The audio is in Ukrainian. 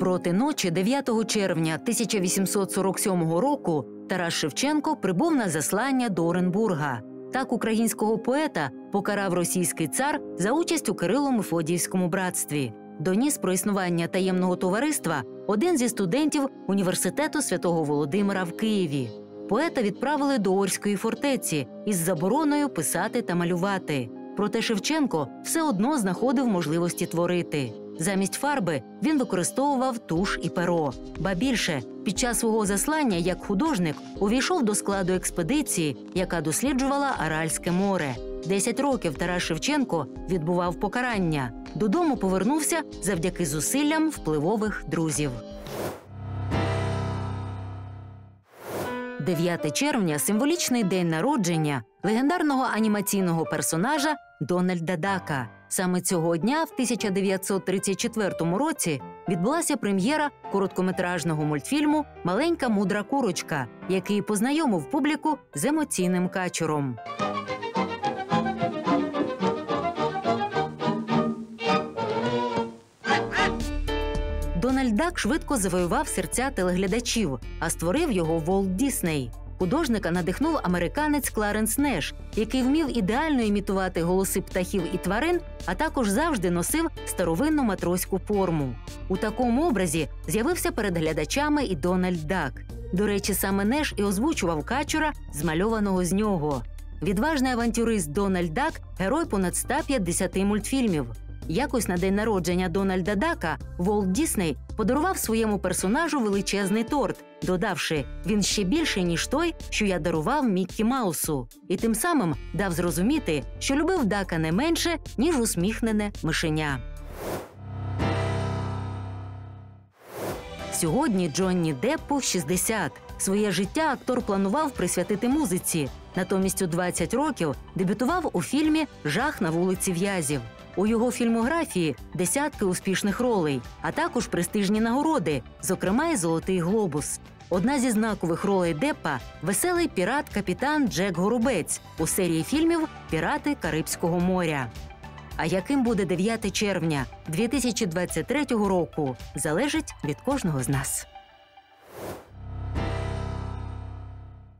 Проти ночі 9 червня 1847 року Тарас Шевченко прибув на заслання до Оренбурга. Так українського поета покарав російський цар за участь у Кирило-Мефодіївському братстві. Доніс про існування таємного товариства один зі студентів університету Святого Володимира в Києві. Поета відправили до Орської фортеці із забороною писати та малювати. Проте Шевченко все одно знаходив можливості творити. Замість фарби він використовував туш і перо. Ба більше, під час свого заслання як художник увійшов до складу експедиції, яка досліджувала Аральське море. 10 років Тарас Шевченко відбував покарання. Додому повернувся завдяки зусиллям впливових друзів. 9 червня – символічний день народження легендарного анімаційного персонажа Дональда Дака. Саме цього дня, в 1934 році, відбулася прем'єра короткометражного мультфільму «Маленька мудра курочка», який познайомив публіку з емоційним качуром. Дональд Дак швидко завоював серця телеглядачів, а створив його Волт Дісней. Художника надихнув американець Кларенс Неш, який вмів ідеально імітувати голоси птахів і тварин, а також завжди носив старовинну матроську форму. У такому образі з'явився перед глядачами і Дональд Дак. До речі, саме Неш і озвучував качура, змальованого з нього. Відважний авантюрист Дональд Дак – герой понад 150 мультфільмів. Якось на день народження Дональда Дака Волт Дісней подарував своєму персонажу величезний торт, додавши «він ще більший, ніж той, що я дарував Міккі Маусу». І тим самим дав зрозуміти, що любив Дака не менше, ніж усміхнене мишеня. Сьогодні Джонні Деппу 60. Своє життя актор планував присвятити музиці. Натомість у 20 років дебютував у фільмі «Жах на вулиці В'язів». У його фільмографії десятки успішних ролей, а також престижні нагороди, зокрема і «Золотий глобус». Одна зі знакових ролей Деппа – веселий пірат-капітан Джек Горобець у серії фільмів «Пірати Карибського моря». А яким буде 9 червня 2023 року, залежить від кожного з нас.